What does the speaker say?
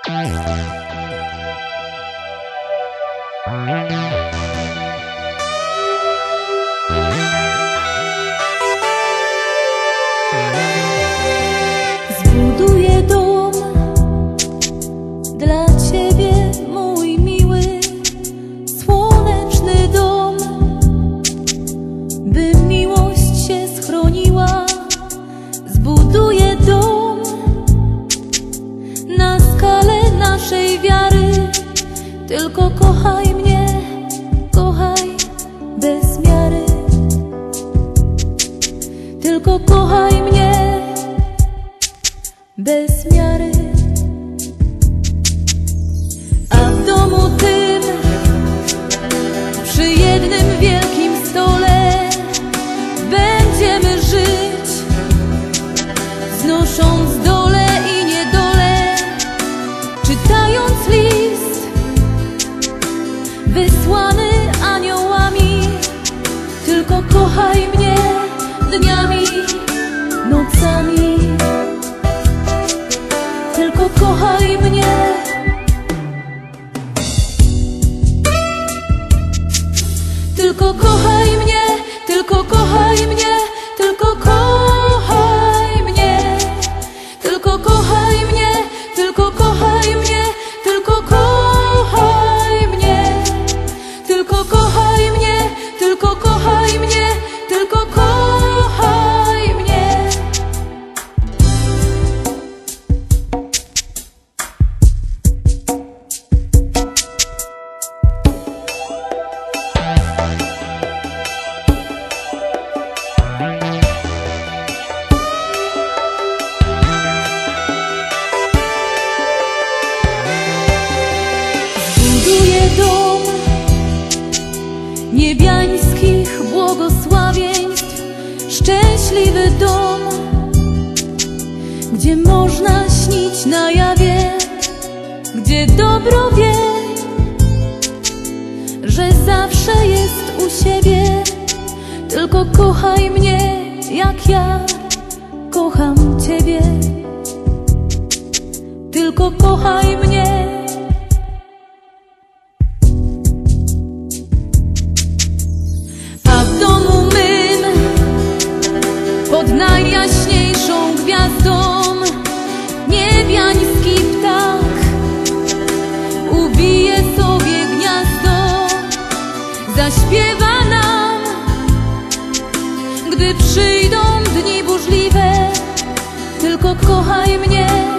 Zbuduję dom dla Ciebie, mój miły, słoneczny dom, by miłość się schroniła. Zbuduję dom na skalę naszej wiary. Tylko kochaj mnie, kochaj bez miary. Tylko kochaj mnie bez miary. A w domu tym, przy jednym wielkim stole, będziemy żyć, znosząc dole i niedole, czytając list wysłany aniołami. Tylko kochaj mnie dniami, nocami. Tylko kochaj mnie. Tylko kochaj mnie, tylko kochaj mnie, tylko kochaj mnie. Tylko kochaj mnie, tylko kochaj mnie, tylko kochaj mnie. Tylko kochaj mnie, tylko kochaj mnie, tylko kochaj mnie. Zbuduję dom niebiańskich błogosławieństw, szczęśliwy dom, gdzie można śnić na jawie, gdzie dobro wie, że zawsze jest u siebie. Tylko kochaj mnie, jak ja kocham Ciebie. Tylko kochaj mnie. A w domu mym, pod najjaśniejszą gwiazdą, niebiański ptak ubije sobie gniazdo, zaśpiewa nam, gdy przyjdą dni burzliwe. Tylko kochaj mnie.